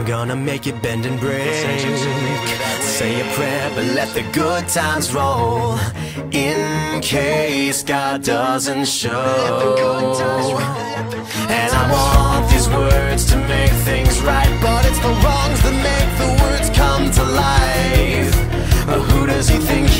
I'm gonna make it bend and break. Say a prayer, but let the good times roll, in case God doesn't show. And I want these words to make things right, but it's the wrongs that make the words come to life. Who does he think